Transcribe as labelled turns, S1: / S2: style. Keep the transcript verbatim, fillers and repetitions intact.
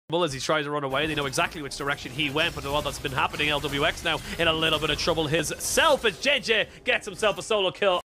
S1: As he tries to run away, they know exactly which direction he went, but all that's been happening, L W X now in a little bit of trouble himself as J J gets himself a solo kill.